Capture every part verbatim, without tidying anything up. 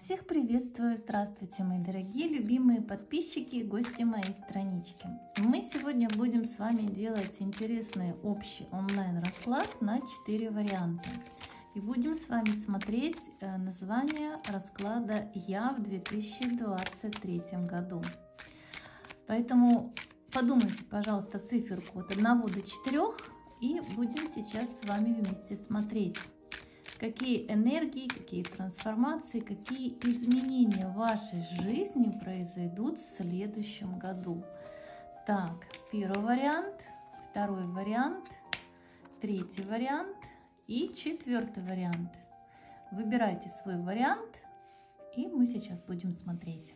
Всех приветствую! Здравствуйте, мои дорогие, любимые подписчики и гости моей странички. Мы сегодня будем с вами делать интересный общий онлайн-расклад на четыре варианта. И будем с вами смотреть название расклада «Я в две тысячи двадцать третьем году». Поэтому подумайте, пожалуйста, циферку от одного до четырёх, и будем сейчас с вами вместе смотреть, какие энергии, какие трансформации, какие изменения в вашей жизни произойдут в следующем году. Так, первый вариант, второй вариант, третий вариант и четвертый вариант. Выбирайте свой вариант, и мы сейчас будем смотреть.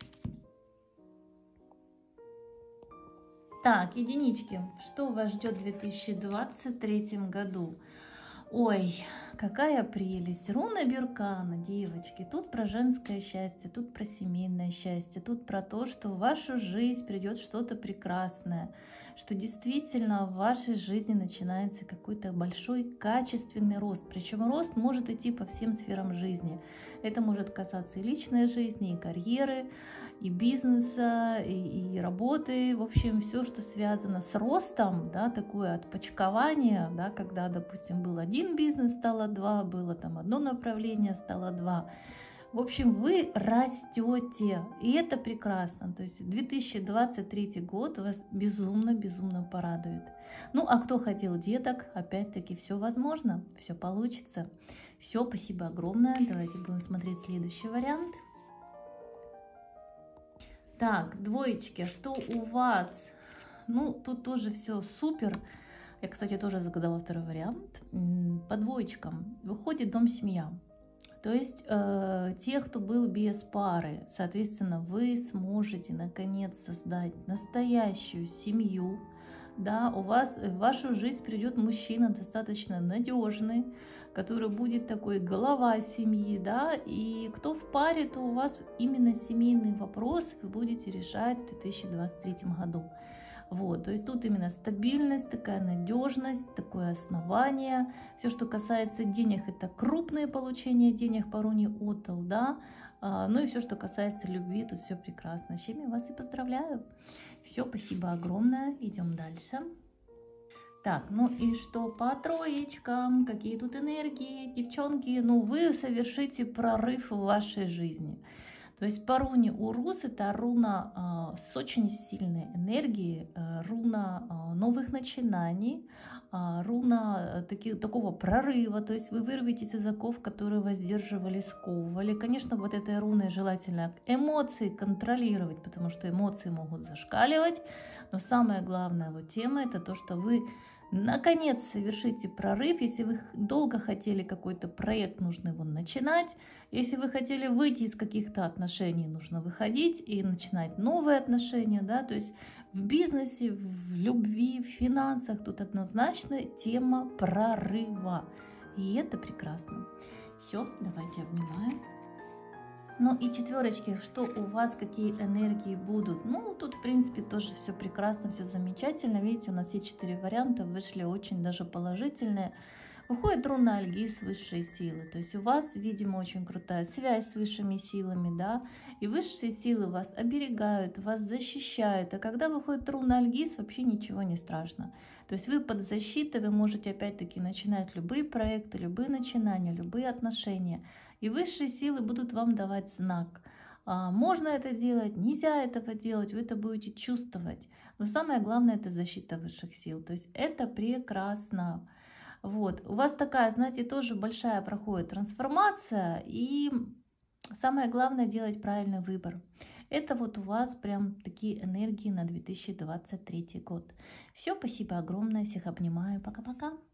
Так, единички, что вас ждет в две тысячи двадцать третьем году? Ой, какая прелесть! Руна Беркана, девочки. Тут про женское счастье, тут про семейное счастье, тут про то, что в вашу жизнь придет что-то прекрасное, что действительно в вашей жизни начинается какой-то большой качественный рост. Причем рост может идти по всем сферам жизни. Это может касаться и личной жизни, и карьеры, и бизнеса, и, и работы. В общем, все, что связано с ростом, да, такое отпочкование, да, когда, допустим, был один бизнес, стало два, было там одно направление, стало два. В общем, вы растете, и это прекрасно. То есть две тысячи двадцать третий год вас безумно-безумно порадует. Ну, а кто хотел деток, опять-таки все возможно, все получится. Все, спасибо огромное. Давайте будем смотреть следующий вариант. Так, двоечки, что у вас? Ну, тут тоже все супер. Я, кстати, тоже загадала второй вариант. По двоечкам выходит дом-семья. То есть э, те, кто был без пары, соответственно, вы сможете наконец создать настоящую семью. Да, у вас в вашу жизнь придет мужчина достаточно надежный, который будет такой голова семьи, да, и кто в паре, то у вас именно семейный вопрос вы будете решать в две тысячи двадцать третьем году. Вот, то есть тут именно стабильность, такая надежность, такое основание. Все, что касается денег, это крупные получения денег по руне Отал, да. А, ну и все, что касается любви, тут все прекрасно. С чем я вас и поздравляю. Все, спасибо огромное. Идем дальше. Так, ну и что по троечкам? Какие тут энергии, девчонки? Ну, вы совершите прорыв в вашей жизни. То есть по руне Урус это руна э, с очень сильной энергией, э, руна э, новых начинаний, э, руна таки, такого прорыва. То есть вы вырветесь из оков, которые вас сдерживали, сковывали. Конечно, вот этой руной желательно эмоции контролировать, потому что эмоции могут зашкаливать. Но самая главная вот тема это то, что вы наконец совершите прорыв. Если вы долго хотели какой-то проект, нужно его начинать. Если вы хотели выйти из каких-то отношений, нужно выходить и начинать новые отношения. Да? То есть в бизнесе, в любви, в финансах тут однозначно тема прорыва. И это прекрасно. Все, давайте обнимаем. Ну и четверочки, что у вас, какие энергии будут? Ну, тут, в принципе, тоже все прекрасно, все замечательно. Видите, у нас все четыре варианта вышли очень даже положительные. Выходит руна Альгиз, высшие силы. То есть у вас, видимо, очень крутая связь с высшими силами, да. И высшие силы вас оберегают, вас защищают. А когда выходит руна Альгиз, вообще ничего не страшно. То есть вы под защитой, вы можете опять-таки начинать любые проекты, любые начинания, любые отношения. И высшие силы будут вам давать знак. Можно это делать, нельзя этого делать, вы это будете чувствовать. Но самое главное это защита высших сил. То есть это прекрасно. Вот. У вас такая, знаете, тоже большая проходит трансформация. И самое главное делать правильный выбор. Это вот у вас прям такие энергии на две тысячи двадцать третий год. Все, спасибо огромное, всех обнимаю, пока-пока.